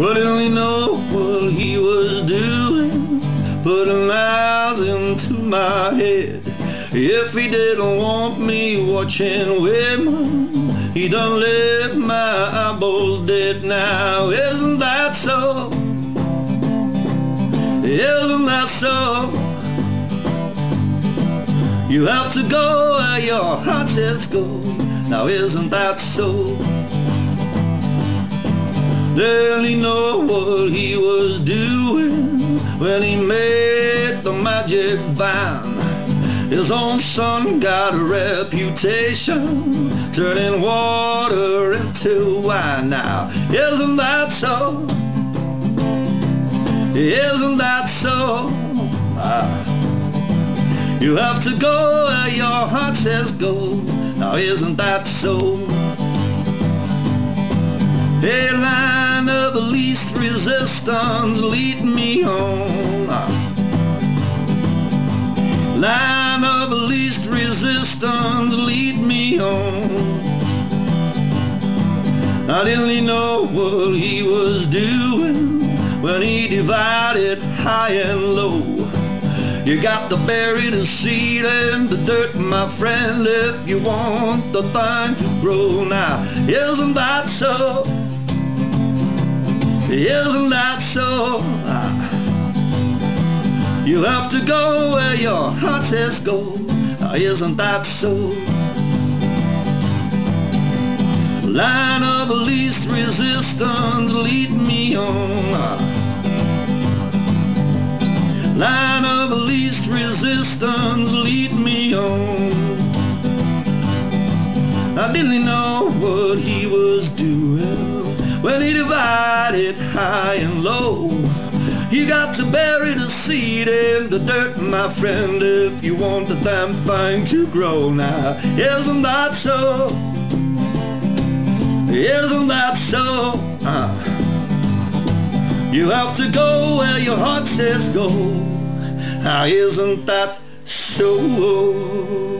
Well, didn't he know what he was doing? Putting lies into my head. If he didn't want me watching women, he done left my eyeballs dead. Now isn't that so? Isn't that so? You have to go where your heart says go. Now isn't that so? Didn't he know what he was doing when he made the magic vine? His own son got a reputation, turning water into wine. Now isn't that so? Isn't that so? You have to go where your heart says go. Now isn't that so? Hey, line of the least resistance, lead me home. Line of the least resistance, lead me home. Now didn't he know what he was doing when he divided high and low? You got to bury the seed in the dirt, my friend, if you want the thing to grow. Now isn't that so? Isn't that so? You have to go where your heart says go. Isn't that so? Line of the least resistance, lead me on. Line of the least resistance, lead me on. Now didn't he know what he was doing when he divided high and low? You got to bury the seed in the dirt, my friend, if you want the damn thing to grow. Now isn't that so? Isn't that so? You have to go where your heart says go. Now isn't that so?